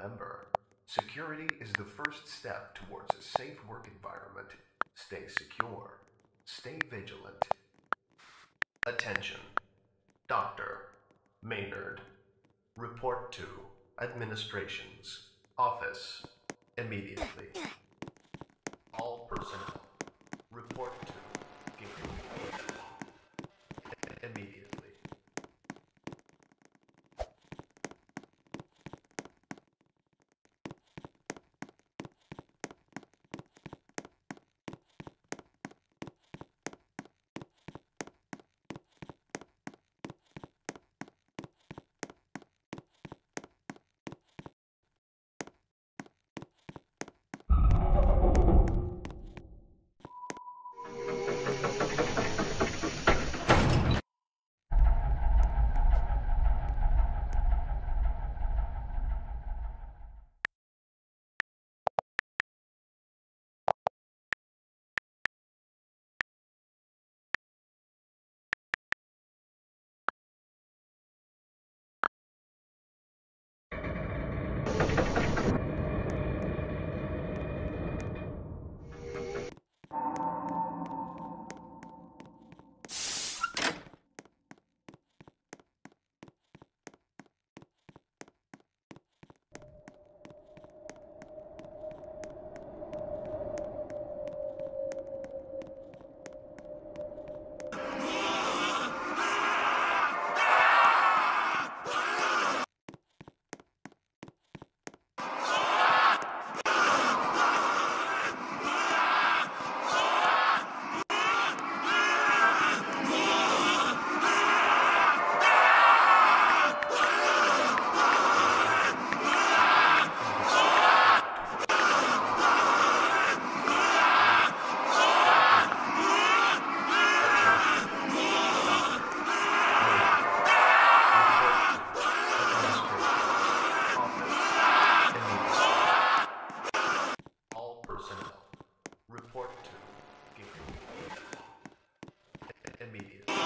Remember, security is the first step towards a safe work environment. Stay secure. Stay vigilant. Attention. Dr. Maynard. Report to Administration's office immediately. All personnel report to gate immediately. Report to gate immediately.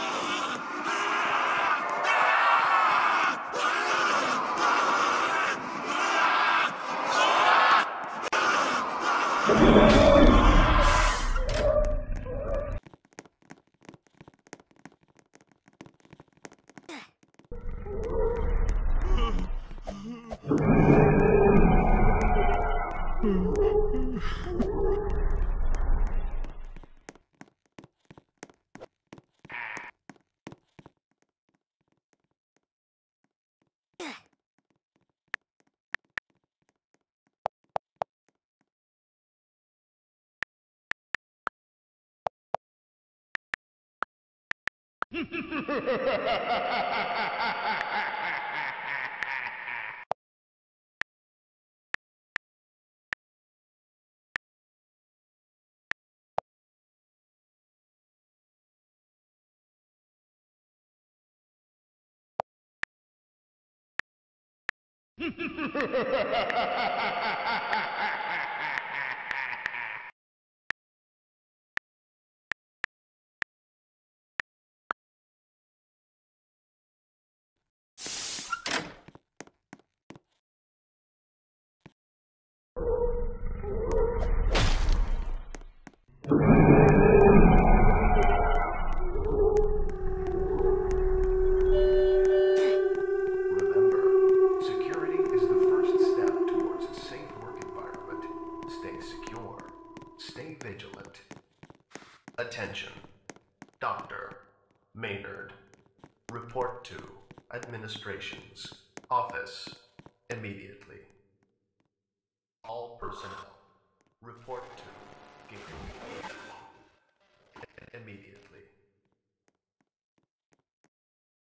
Remember, security is the first step towards a safe work environment. Stay secure. Stay vigilant. Attention. Dr. Maynard. Report to Administration's office immediately. All personnel report to gate immediately.